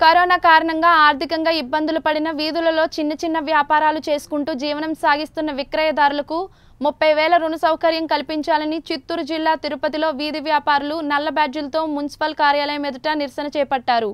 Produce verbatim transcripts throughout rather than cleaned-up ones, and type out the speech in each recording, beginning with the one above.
Corona కారణంగా ఆర్థికంగా ఇబ్బందులు పడిన వీధులలో చిన్న చిన్న వ్యాపారాలు చేసుకుంటూ జీవనం సాగిస్తున్న విక్రయదారులకు ముప్పై వేల రుణ సౌకర్యం కల్పించాలని చిత్తూరు జిల్లా తిరుపతిలో వీధి వ్యాపారులు నల్ల బ్యాడ్జీలతో మున్సిపల్ కార్యాలయం ఎదుట నిరసన చేపట్టారు.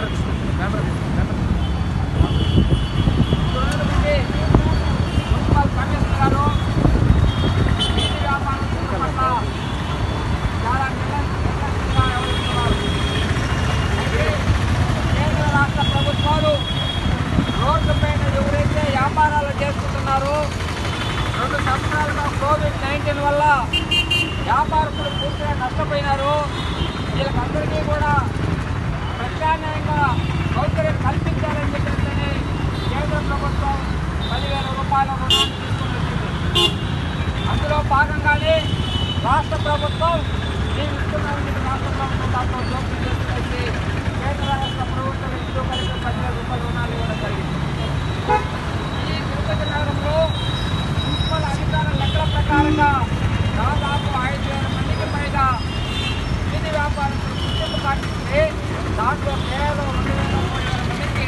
రెండు సంవత్సరాలుగా కోవిడ్ నైన్టీన్ వల్ల వ్యాపారస్తులు పూర్తిగా నష్టపోయినారు. వీళ్ళకందరికీ కూడా ప్రత్యామ్నాయంగా సౌకర్యం కల్పించాలని చెప్పేసి కేంద్ర ప్రభుత్వం పదివేల రూపాయల రుణాన్ని తీసుకుని వచ్చింది. అందులో భాగంగానే రాష్ట్ర ప్రభుత్వం మేము ఇస్తున్నామని చెప్పి రాష్ట్ర ప్రభుత్వం దాంట్లో జోక్యం చేసుకునేసి కేంద్ర రాష్ట్ర ప్రభుత్వం ఇద్దరు కలిపి పదివేల రూపాయల రుణాలు ఇవ్వడం జరిగింది. ఈ తిరుపతి నగరంలో మున్సిపల్ అధికారుల లెక్కల ప్రకారంగా దాదాపు ఐదు వేల మందికి పైగా వీధి వ్యాపారస్తులు గుర్తింపు సాధిస్తే దాంట్లో కేవలం రెండు వేల మూడు వేల మందికి.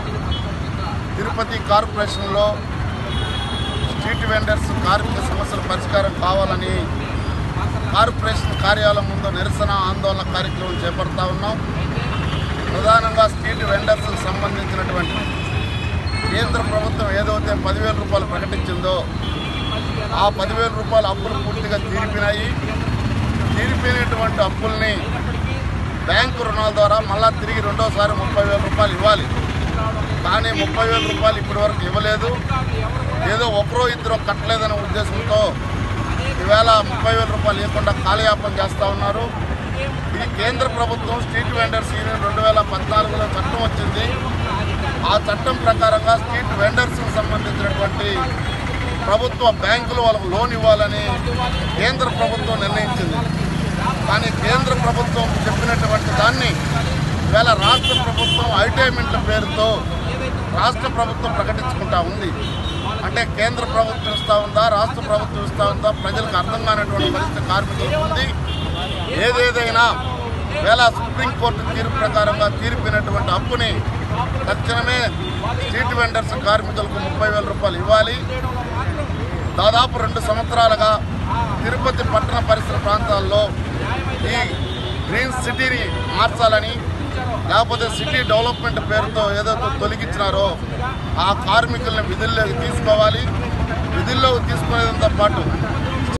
తిరుపతి కార్పొరేషన్లో స్ట్రీట్ వెండర్స్ కార్మిక సమస్యల పరిష్కారం కావాలని కార్పొరేషన్ కార్యాలయం ముందు నిరసన ఆందోళన కార్యక్రమం చేపడతా ఉన్నాం. ప్రధానంగా స్ట్రీట్ వెండర్స్కి సంబంధించినటువంటి కేంద్ర ప్రభుత్వం ఏదైతే పదివేల రూపాయలు ప్రకటించిందో ఆ పదివేల రూపాయల అప్పులు పూర్తిగా తీరిపోయినాయి. తీరిపోయినటువంటి అప్పుల్ని బ్యాంకు రుణాల ద్వారా మళ్ళా తిరిగి రెండోసారి ముప్పై వేల రూపాయలు ఇవ్వాలి. కానీ ముప్పై వేల రూపాయలు ఇప్పటి వరకు ఇవ్వలేదు. ఏదో ఒకరో ఇద్దరు కట్టలేదనే ఉద్దేశంతో ఈవేళ ముప్పై వేల రూపాయలు ఇవ్వకుండా కాలయాపన చేస్తూ ఉన్నారు. ఇది కేంద్ర ప్రభుత్వం స్ట్రీట్ వెండర్స్ యూనియన్ రెండు వేల పద్నాలుగులో చట్టం వచ్చింది. ఆ చట్టం ప్రకారంగా స్ట్రీట్ వెండర్స్కి సంబంధించినటువంటి ప్రభుత్వ బ్యాంకులు వాళ్ళకు లోన్ ఇవ్వాలని కేంద్ర ప్రభుత్వం నిర్ణయించింది. కానీ కేంద్ర ప్రభుత్వం చెప్పినటువంటి దాన్ని ఈవేళ రాష్ట్ర ప్రభుత్వం ఐటైమెంట్ల పేరుతో రాష్ట్ర ప్రభుత్వం ప్రకటించుకుంటా ఉంది. అంటే కేంద్ర ప్రభుత్వం ఇస్తూ ఉందా, రాష్ట్ర ప్రభుత్వం ఇస్తూ ఉందా, ప్రజలకు అర్థం కానటువంటి పరిస్థితి కార్మికులకు ఉంది. ఏదేదైనా వేళ సుప్రీంకోర్టు తీర్పు ప్రకారంగా తీర్పినటువంటి అప్పుని తక్షణమే స్ట్రీట్ వెండర్స్ కార్మికులకు ముప్పై వేల రూపాయలు ఇవ్వాలి. దాదాపు రెండు సంవత్సరాలుగా తిరుపతి పట్టణ పరిసర ప్రాంతాల్లో ఈ గ్రీన్ సిటీని మార్చాలని, లేకపోతే సిటీ డెవలప్మెంట్ పేరుతో ఏదైతే తొలగించినారో ఆ కార్మికుల్ని విధుల్లోకి తీసుకోవాలి. విధుల్లోకి తీసుకునేంతో పాటు